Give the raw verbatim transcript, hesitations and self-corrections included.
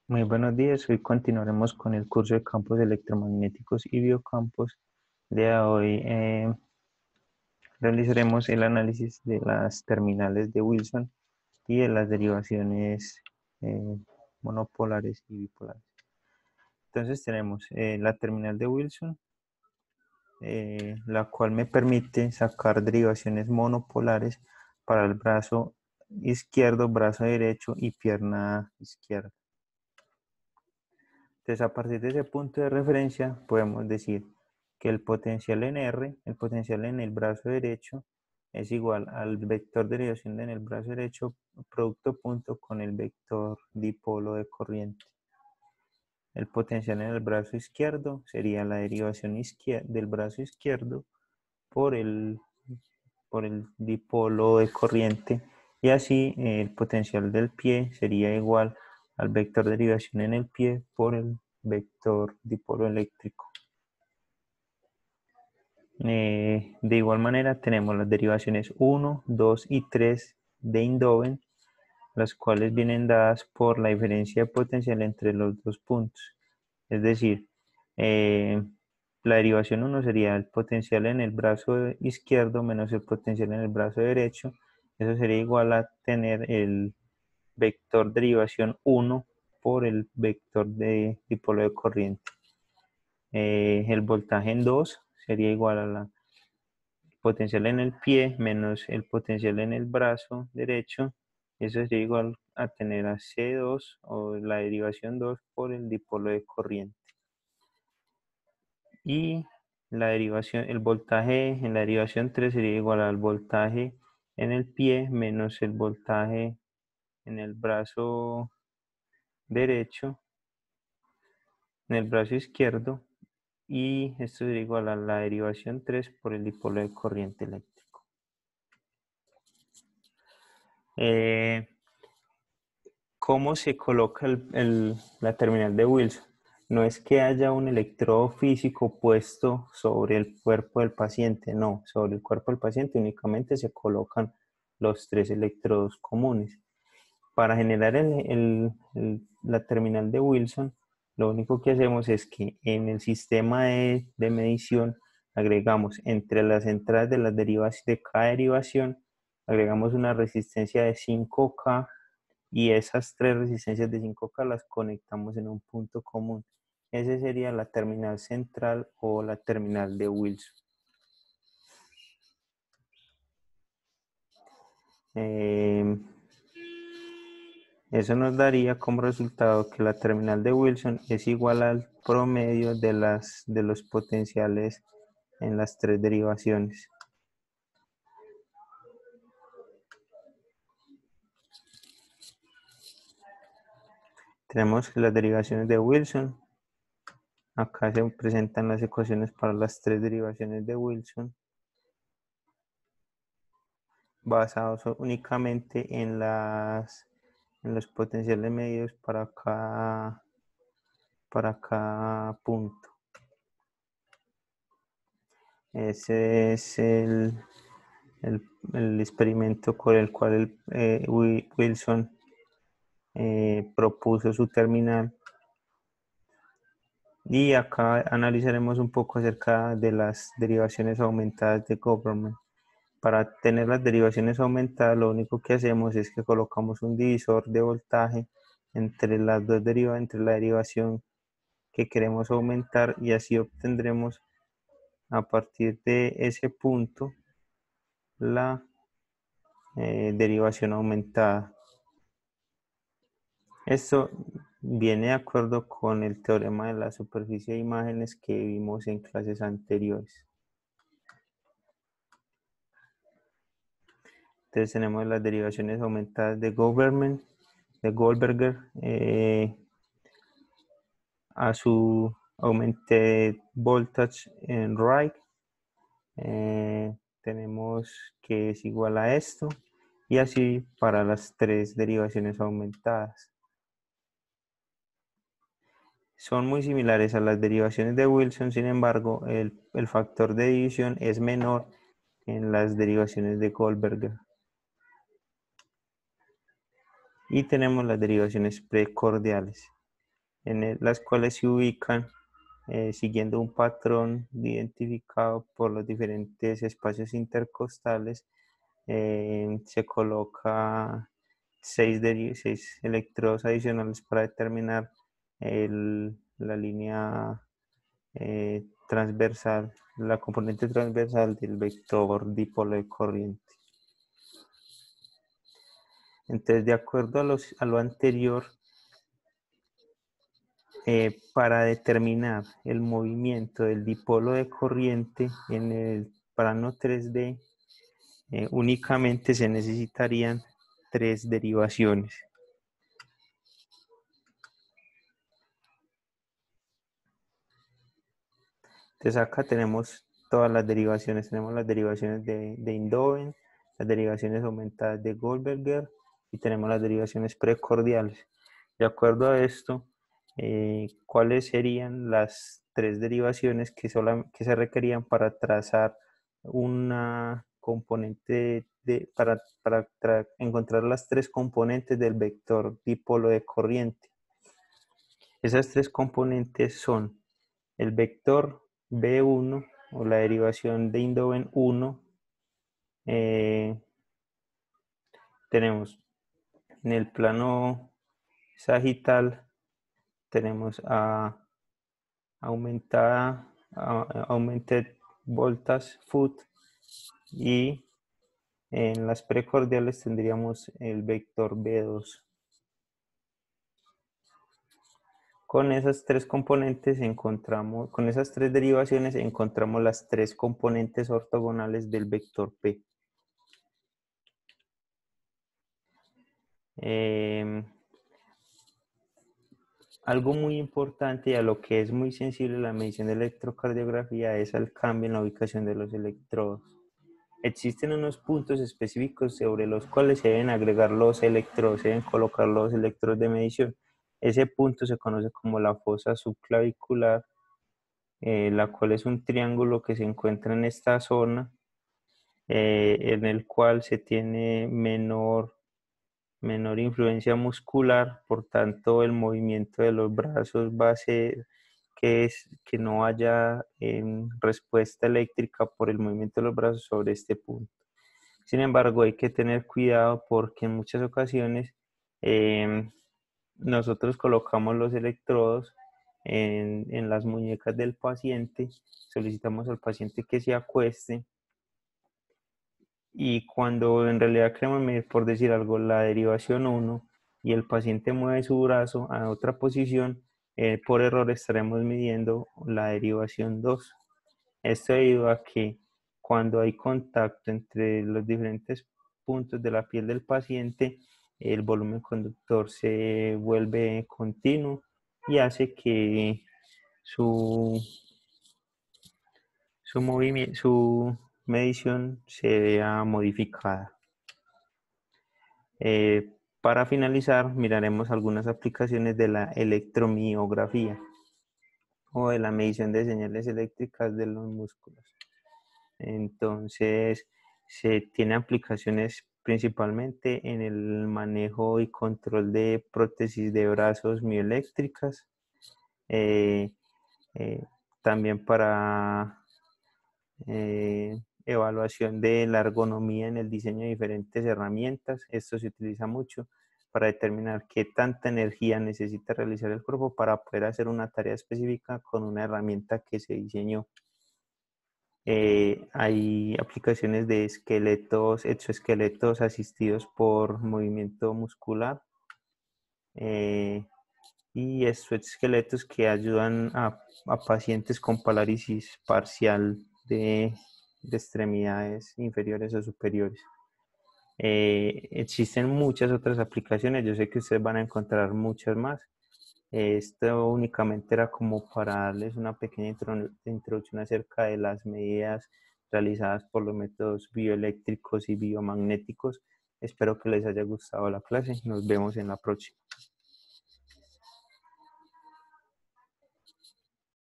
Muy buenos días, hoy continuaremos con el curso de campos electromagnéticos y biocampos. De hoy eh, realizaremos el análisis de las terminales de Wilson y de las derivaciones eh, monopolares y bipolares. Entonces tenemos eh, la terminal de Wilson, eh, la cual me permite sacar derivaciones monopolares para el brazo izquierdo, brazo derecho y pierna izquierda. Entonces, a partir de ese punto de referencia, podemos decir que el potencial en R, el potencial en el brazo derecho, es igual al vector de derivación en el brazo derecho, producto punto con el vector dipolo de corriente. El potencial en el brazo izquierdo sería la derivación izquier- del brazo izquierdo por el, por el dipolo de corriente, y así eh, el potencial del pie sería igual al vector de derivación en el pie por el vector dipolo eléctrico. Eh, de igual manera tenemos las derivaciones uno, dos y tres de Eindhoven, las cuales vienen dadas por la diferencia de potencial entre los dos puntos. Es decir, eh, la derivación uno sería el potencial en el brazo izquierdo menos el potencial en el brazo derecho. Eso sería igual a tener el vector derivación uno por el vector de dipolo de corriente. Eh, el voltaje en dos sería igual a la potencial en el pie menos el potencial en el brazo derecho. Eso sería igual a tener a C dos o la derivación dos por el dipolo de corriente. Y la derivación, el voltaje en la derivación tres sería igual al voltaje en el pie menos el voltaje en el brazo derecho, en el brazo izquierdo, y esto sería igual a la derivación tres por el dipolo de corriente eléctrico. Eh, ¿Cómo se coloca el, el, la terminal de Wilson? No es que haya un electrodo físico puesto sobre el cuerpo del paciente, no, sobre el cuerpo del paciente únicamente se colocan los tres electrodos comunes. Para generar el, el, el, la terminal de Wilson, lo único que hacemos es que en el sistema de, de medición agregamos entre las entradas de las derivas, de cada derivación, agregamos una resistencia de cinco K, y esas tres resistencias de cinco K las conectamos en un punto común. Esa sería la terminal central o la terminal de Wilson. Eh, Eso nos daría como resultado que la terminal de Wilson es igual al promedio de, las, de los potenciales en las tres derivaciones. Tenemos que las derivaciones de Wilson, acá se presentan las ecuaciones para las tres derivaciones de Wilson, basados únicamente en, las, en los potenciales medios para cada, para cada punto. Ese es el, el, el experimento con el cual el, eh, Wilson eh, propuso su terminal. Y acá analizaremos un poco acerca de las derivaciones aumentadas de Goverman. Para tener las derivaciones aumentadas, lo único que hacemos es que colocamos un divisor de voltaje entre las dos derivaciones, entre la derivación que queremos aumentar, y así obtendremos a partir de ese punto la eh, derivación aumentada. Esto viene de acuerdo con el teorema de la superficie de imágenes que vimos en clases anteriores. Entonces tenemos las derivaciones aumentadas de Goldberger, de Goldberger eh, a su augmented voltage en right. Eh, tenemos que es igual a esto, y así para las tres derivaciones aumentadas. Son muy similares a las derivaciones de Wilson, sin embargo, el, el factor de división es menor en las derivaciones de Goldberger. Y tenemos las derivaciones precordiales. en el- las cuales se ubican eh, siguiendo un patrón identificado por los diferentes espacios intercostales. Eh, se coloca seis, deri- seis electrodos adicionales para determinar el- la línea eh, transversal, la componente transversal del vector dipolo de corriente. Entonces, de acuerdo a, los, a lo anterior, eh, para determinar el movimiento del dipolo de corriente en el plano tres D, eh, únicamente se necesitarían tres derivaciones. Entonces acá tenemos todas las derivaciones, tenemos las derivaciones de, de Eindhoven, las derivaciones aumentadas de Goldberger y tenemos las derivaciones precordiales. De acuerdo a esto, eh, ¿cuáles serían las tres derivaciones que, sola, que se requerían para trazar una componente, de, para, para encontrar las tres componentes del vector dipolo de corriente? Esas tres componentes son el vector B uno o la derivación de Eindhoven uno. Eh, tenemos en el plano sagital, tenemos a aumentada, a, aumented voltage foot, y en las precordiales tendríamos el vector B dos. Con esas tres componentes encontramos, con esas tres derivaciones encontramos las tres componentes ortogonales del vector P. Eh, algo muy importante y a lo que es muy sensible la medición de electrocardiografía es al cambio en la ubicación de los electrodos. Existen unos puntos específicos sobre los cuales se deben agregar los electrodos, se deben colocar los electrodos de medición. Ese punto se conoce como la fosa subclavicular, eh, la cual es un triángulo que se encuentra en esta zona, eh, en el cual se tiene menor, menor influencia muscular, por tanto el movimiento de los brazos va a ser que, es, que no haya eh, respuesta eléctrica por el movimiento de los brazos sobre este punto. Sin embargo, hay que tener cuidado porque en muchas ocasiones eh, nosotros colocamos los electrodos en, en las muñecas del paciente, solicitamos al paciente que se acueste, y cuando en realidad queremos medir, por decir algo, la derivación uno y el paciente mueve su brazo a otra posición, eh, por error estaremos midiendo la derivación dos. Esto debido a que cuando hay contacto entre los diferentes puntos de la piel del paciente, el volumen conductor se vuelve continuo y hace que su, su, movimiento, su medición se vea modificada. Eh, para finalizar, miraremos algunas aplicaciones de la electromiografía o de la medición de señales eléctricas de los músculos. Entonces, se tiene aplicaciones principalmente en el manejo y control de prótesis de brazos mioeléctricas, eh, eh, también para eh, evaluación de la ergonomía en el diseño de diferentes herramientas. Esto se utiliza mucho para determinar qué tanta energía necesita realizar el cuerpo para poder hacer una tarea específica con una herramienta que se diseñó. Eh, hay aplicaciones de esqueletos, exoesqueletos asistidos por movimiento muscular, eh, y exoesqueletos que ayudan a, a pacientes con parálisis parcial de, de extremidades inferiores o superiores. Eh, existen muchas otras aplicaciones, yo sé que ustedes van a encontrar muchas más. Esto únicamente era como para darles una pequeña introducción acerca de las medidas realizadas por los métodos bioeléctricos y biomagnéticos. Espero que les haya gustado la clase. Nos vemos en la próxima.